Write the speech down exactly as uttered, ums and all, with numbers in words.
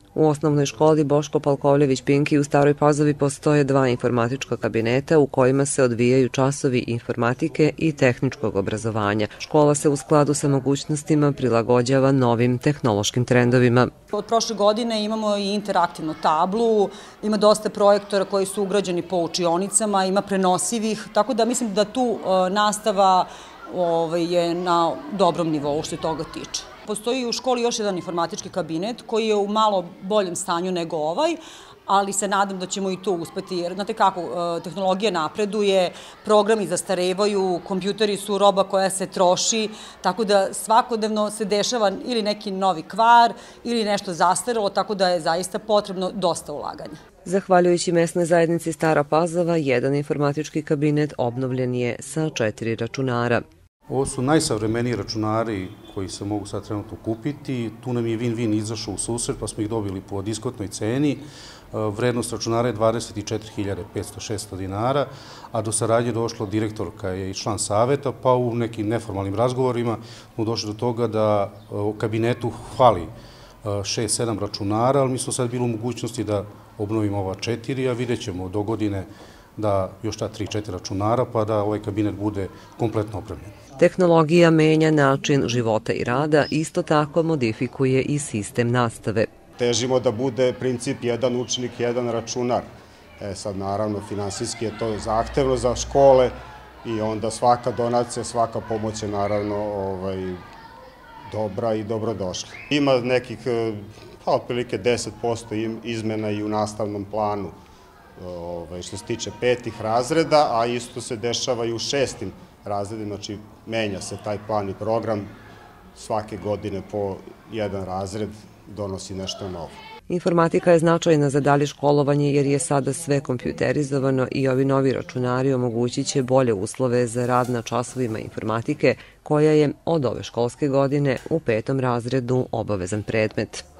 U osnovnoj školi Boško Palkovljević Pinki u Staroj Pazovi postoje dva informatička kabineta u kojima se odvijaju časovi informatike i tehničkog obrazovanja. Škola se u skladu sa mogućnostima prilagođava novim tehnološkim trendovima. Od prošle godine imamo i interaktivnu tablu, ima dosta projektora koji su ugrađeni po učionicama, ima prenosivih, tako da mislim da tu nastava je na dobrom nivou što je toga tiče. Postoji u školi još jedan informatički kabinet koji je u malo boljem stanju nego ovaj, ali se nadam da ćemo i tu uspeti, jer znate kako, tehnologija napreduje, programi zastarevaju, kompjuteri su roba koja se troši, tako da svakodnevno se dešava ili neki novi kvar ili nešto zastarelo, tako da je zaista potrebno dosta ulaganja. Zahvaljujući mesnoj zajednici Stara Pazova, jedan informatički kabinet obnovljen je sa četiri računara. Ovo su najsavremeniji računari koji se mogu sad trenutno kupiti. Tu nam je Win-Win izašao u susret pa smo ih dobili po diskotnoj ceni. Vrednost računara je dvadeset četiri hiljade petsto do šesto dinara, a do saradnje došlo direktorka je i član saveta, pa u nekim neformalnim razgovorima smo došli do toga da u kabinetu hvali šest sedam računara, ali mi smo sad bili u mogućnosti da obnovimo ova četiri, a vidjet ćemo do godine da još ta tri četiri računara, pa da ovaj kabinet bude kompletno opremljen. Tehnologija menja način života i rada, isto tako modifikuje i sistem nastave. Težimo da bude princip jedan učenik, jedan računar. E sad, naravno, finansijski je to zahtevno za škole i onda svaka donacija, svaka pomoć je naravno ovaj, dobra i dobrodošla. Ima nekih, pa otprilike deset posto izmena i u nastavnom planu ovaj, što se tiče petih razreda, a isto se dešava i u šestim razredima, znači menja se taj plan i program, svake godine po jedan razred donosi nešto novo. Informatika je značajna za dalje školovanje jer je sada sve kompjuterizovano i ovi novi računari omogućit će bolje uslove za rad na časovima informatike koja je od ove školske godine u petom razredu obavezan predmet.